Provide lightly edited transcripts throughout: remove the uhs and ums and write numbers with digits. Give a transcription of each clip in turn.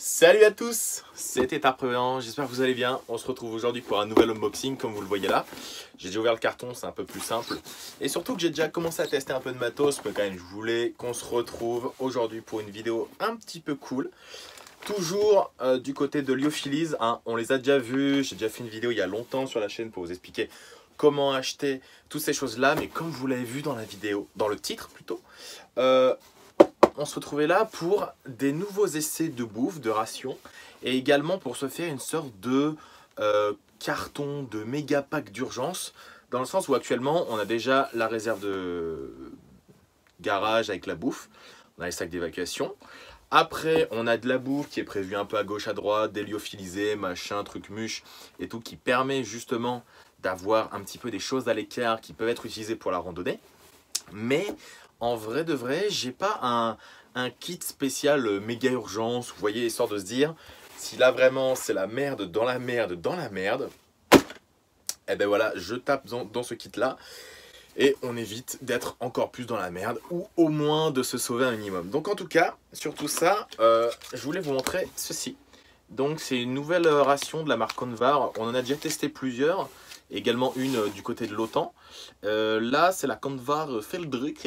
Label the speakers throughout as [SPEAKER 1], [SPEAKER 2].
[SPEAKER 1] Salut à tous, c'est Etarprenant, j'espère que vous allez bien. On se retrouve aujourd'hui pour un nouvel unboxing comme vous le voyez là. J'ai déjà ouvert le carton, c'est un peu plus simple. Et surtout que j'ai déjà commencé à tester un peu de matos, mais quand même je voulais qu'on se retrouve aujourd'hui pour une vidéo un petit peu cool. Toujours du côté de Lyophilis, hein, on les a déjà vus, j'ai déjà fait une vidéo il y a longtemps sur la chaîne pour vous expliquer comment acheter toutes ces choses là. Mais comme vous l'avez vu dans la vidéo, dans le titre plutôt, on se retrouvait là pour des nouveaux essais de bouffe, de rations, et également pour se faire une sorte de carton de méga pack d'urgence, dans le sens où actuellement on a déjà la réserve de garage avec la bouffe, on a les sacs d'évacuation. Après, on a de la bouffe qui est prévue un peu à gauche, à droite, des lyophilisés, machin, truc muche et tout, qui permet justement d'avoir un petit peu des choses à l'écart qui peuvent être utilisées pour la randonnée. Mais en vrai de vrai, j'ai pas un kit spécial méga urgence, vous voyez, histoire de se dire, si là vraiment c'est la merde dans la merde dans la merde, et ben voilà, je tape dans ce kit là. Et on évite d'être encore plus dans la merde, ou au moins de se sauver un minimum. Donc en tout cas, sur tout ça, je voulais vous montrer ceci. Donc c'est une nouvelle ration de la marque Convar. On en a déjà testé plusieurs, également une du côté de l'OTAN. Là c'est la Convar Feldruck.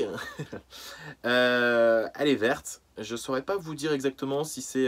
[SPEAKER 1] Elle est verte. Je ne saurais pas vous dire exactement si c'est...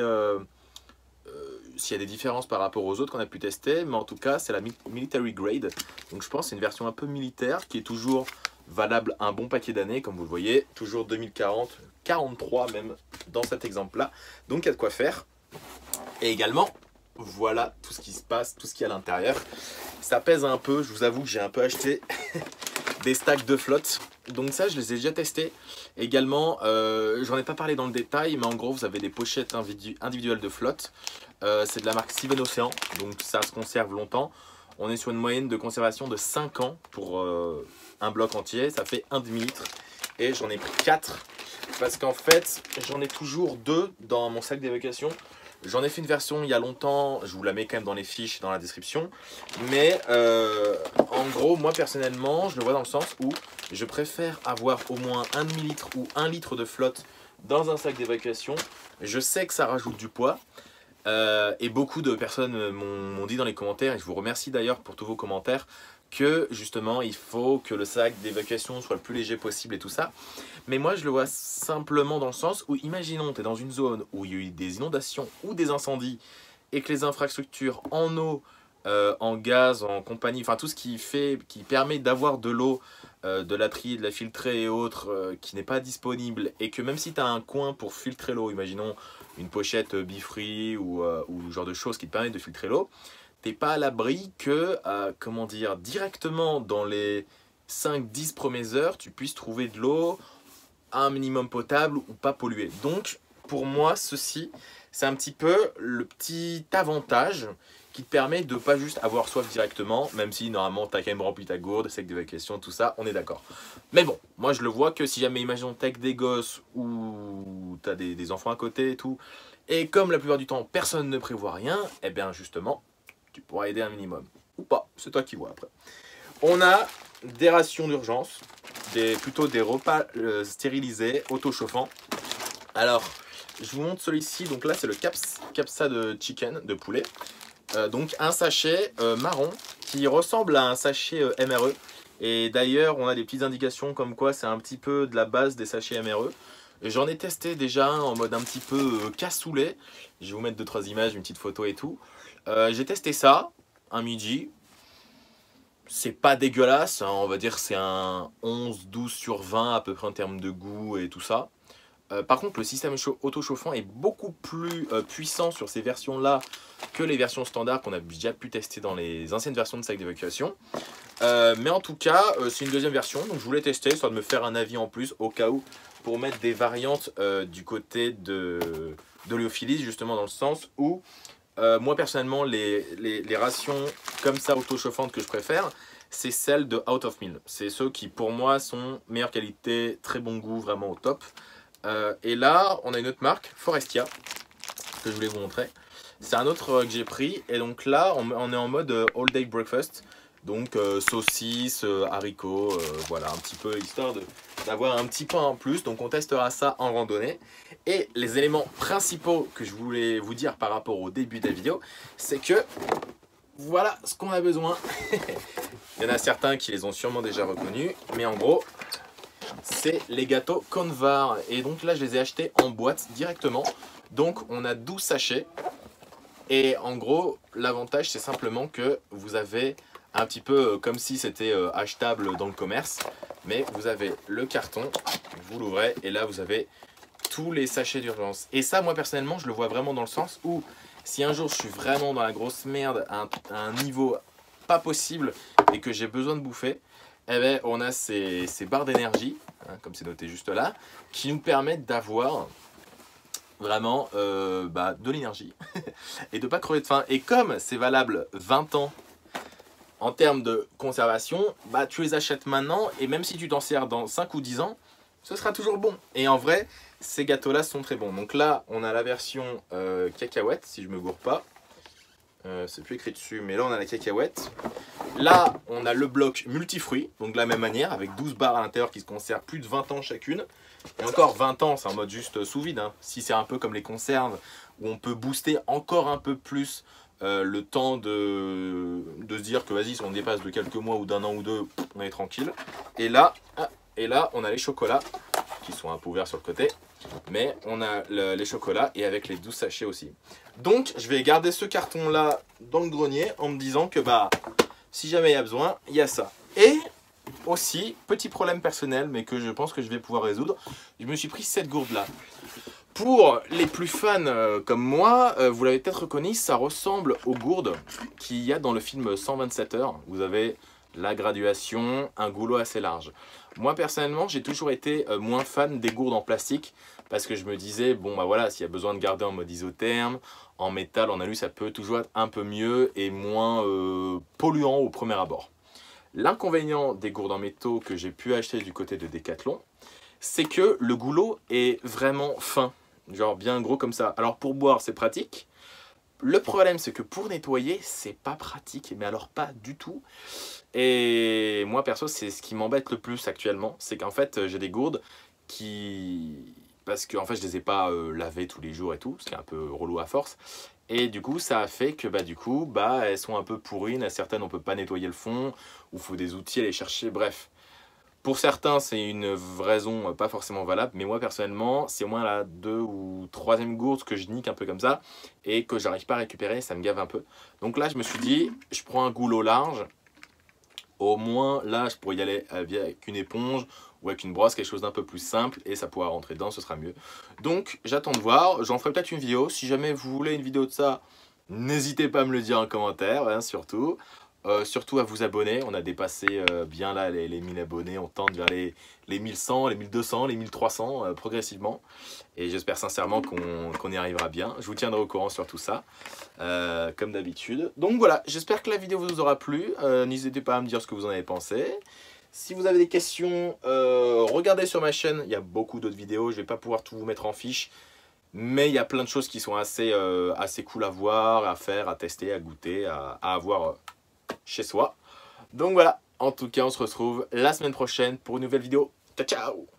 [SPEAKER 1] s'il y a des différences par rapport aux autres qu'on a pu tester, mais en tout cas c'est la Military Grade, donc je pense que c'est une version un peu militaire qui est toujours valable un bon paquet d'années, comme vous le voyez, toujours 2040, 43 même dans cet exemple là, donc il y a de quoi faire. Et également voilà tout ce qui se passe, tout ce qu'il y a à l'intérieur. Ça pèse un peu, je vous avoue que j'ai un peu acheté des stacks de flotte, donc ça je les ai déjà testés. Également, j'en ai pas parlé dans le détail, mais en gros vous avez des pochettes individuelles de flotte. C'est de la marque Steven Ocean, donc ça se conserve longtemps. On est sur une moyenne de conservation de 5 ans pour un bloc entier, ça fait 1,5 litre. Et j'en ai pris 4 parce qu'en fait j'en ai toujours 2 dans mon sac d'évacuation. J'en ai fait une version il y a longtemps, je vous la mets quand même dans les fiches, dans la description. Mais en gros, moi personnellement, je le vois dans le sens où je préfère avoir au moins 1,5 litre ou 1 litre de flotte dans un sac d'évacuation. Je sais que ça rajoute du poids. Et beaucoup de personnes m'ont dit dans les commentaires, et je vous remercie d'ailleurs pour tous vos commentaires, que justement il faut que le sac d'évacuation soit le plus léger possible et tout ça. Mais moi je le vois simplement dans le sens où, imaginons tu es dans une zone où il y a eu des inondations ou des incendies et que les infrastructures en eau, en gaz, en compagnie, enfin tout ce qui permet d'avoir de l'eau, de la trier, de la filtrer et autres, qui n'est pas disponible, et que même si tu as un coin pour filtrer l'eau, imaginons une pochette Bifree ou genre de choses qui te permettent de filtrer l'eau, t'es pas à l'abri que, comment dire, directement dans les 5-10 premières heures, tu puisses trouver de l'eau un minimum potable ou pas polluée. Donc, pour moi, ceci, c'est un petit peu le petit avantage qui te permet de pas juste avoir soif directement, même si normalement tu as quand même rempli ta gourde, sac d'évacuation, tout ça, on est d'accord. Mais bon, moi je le vois que si jamais, imaginons t'as que des gosses ou tu as des enfants à côté et tout, et comme la plupart du temps personne ne prévoit rien, et bien justement, tu pourras aider un minimum. Ou pas, c'est toi qui vois après. On a des rations d'urgence, plutôt des repas stérilisés, auto-chauffants. Alors, je vous montre celui-ci, donc là c'est le capsa de chicken, de poulet. Donc un sachet marron qui ressemble à un sachet MRE. Et d'ailleurs on a des petites indications comme quoi c'est un petit peu de la base des sachets MRE. J'en ai testé déjà un en mode un petit peu cassoulet. Je vais vous mettre 2-3 images, une petite photo et tout. J'ai testé ça un midi. C'est pas dégueulasse, hein, on va dire que c'est un 11-12 sur 20 à peu près en termes de goût et tout ça. Par contre, le système auto-chauffant est beaucoup plus puissant sur ces versions-là que les versions standards qu'on a déjà pu tester dans les anciennes versions de sac d'évacuation. Mais en tout cas, c'est une deuxième version, donc je voulais tester, histoire de me faire un avis en plus, au cas où, pour mettre des variantes du côté de Lyophilis, justement dans le sens où, moi personnellement, les rations comme ça auto-chauffantes que je préfère, c'est celles de Out of Mill. C'est ceux qui, pour moi, sont meilleure qualité, très bon goût, vraiment au top. Et là, on a une autre marque, Forestia, que je voulais vous montrer. C'est un autre que j'ai pris. Et donc là, on est en mode all day breakfast. Donc saucisses, haricots, voilà, un petit peu histoire d'avoir un petit pain en plus. Donc on testera ça en randonnée. Et les éléments principaux que je voulais vous dire par rapport au début de la vidéo, c'est que voilà ce qu'on a besoin. Il y en a certains qui les ont sûrement déjà reconnus, mais en gros, c'est les gâteaux Convar. Et donc là, je les ai achetés en boîte directement. Donc on a 12 sachets. Et en gros, l'avantage, c'est simplement que vous avez un petit peu comme si c'était achetable dans le commerce. Mais vous avez le carton, vous l'ouvrez et là, vous avez tous les sachets d'urgence. Et ça, moi personnellement, je le vois vraiment dans le sens où si un jour je suis vraiment dans la grosse merde à un niveau pas possible et que j'ai besoin de bouffer, eh ben, on a ces barres d'énergie, hein, comme c'est noté juste là, qui nous permettent d'avoir vraiment de l'énergie et de pas crever de faim. Et comme c'est valable 20 ans en termes de conservation, tu les achètes maintenant et même si tu t'en sers dans 5 ou 10 ans, ce sera toujours bon. Et en vrai, ces gâteaux-là sont très bons. Donc là, on a la version cacahuète, si je me gourre pas. C'est plus écrit dessus, mais là, on a la cacahuète. Là, on a le bloc multifruits, donc de la même manière, avec 12 barres à l'intérieur qui se conservent plus de 20 ans chacune. Et encore 20 ans, c'est en mode juste sous vide. Hein. Si c'est un peu comme les conserves, où on peut booster encore un peu plus le temps de se dire que vas-y, si on dépasse de quelques mois ou d'un an ou deux, on est tranquille. Et là, on a les chocolats qui sont un peu ouverts sur le côté. Mais on a les chocolats et avec les 12 sachets aussi. Donc, je vais garder ce carton-là dans le grenier en me disant que si jamais il y a besoin, il y a ça. Et aussi, petit problème personnel, mais que je pense que je vais pouvoir résoudre, je me suis pris cette gourde-là. Pour les plus fans comme moi, vous l'avez peut-être reconnu, ça ressemble aux gourdes qu'il y a dans le film 127 heures. Vous avez la graduation, un goulot assez large. Moi personnellement, j'ai toujours été moins fan des gourdes en plastique parce que je me disais, bon voilà, s'il y a besoin de garder en mode isotherme, en métal, en alu, ça peut toujours être un peu mieux et moins polluant au premier abord. L'inconvénient des gourdes en métaux que j'ai pu acheter du côté de Decathlon, c'est que le goulot est vraiment fin, genre bien gros comme ça. Alors pour boire, c'est pratique. Le problème, c'est que pour nettoyer, c'est pas pratique, mais alors pas du tout. Et moi, perso, c'est ce qui m'embête le plus actuellement. C'est qu'en fait, j'ai des gourdes qui... Parce qu'en fait, je les ai pas lavées tous les jours et tout, ce qui est un peu relou à force. Et du coup, ça a fait que elles sont un peu pourries. Certaines, on peut pas nettoyer le fond, ou il faut des outils à les chercher, bref. Pour certains, c'est une raison pas forcément valable, mais moi personnellement, c'est au moins la 2e ou 3e gourde que je nique un peu comme ça et que j'arrive pas à récupérer, ça me gave un peu. Donc là, je me suis dit, je prends un goulot large, au moins là, je pourrais y aller avec une éponge ou avec une brosse, quelque chose d'un peu plus simple et ça pourra rentrer dedans, ce sera mieux. Donc j'attends de voir, j'en ferai peut-être une vidéo. Si jamais vous voulez une vidéo de ça, n'hésitez pas à me le dire en commentaire, hein, surtout. Surtout à vous abonner, on a dépassé bien là les 1000 abonnés, on tente vers les 1100, les 1200, les 1300 progressivement. Et j'espère sincèrement qu'on y arrivera bien. Je vous tiendrai au courant sur tout ça, comme d'habitude. Donc voilà, j'espère que la vidéo vous aura plu. N'hésitez pas à me dire ce que vous en avez pensé. Si vous avez des questions, regardez sur ma chaîne, il y a beaucoup d'autres vidéos, je ne vais pas pouvoir tout vous mettre en fiche. Mais il y a plein de choses qui sont assez cool à voir, à faire, à tester, à goûter, à avoir chez soi. Donc voilà, en tout cas on se retrouve la semaine prochaine pour une nouvelle vidéo. Ciao ciao!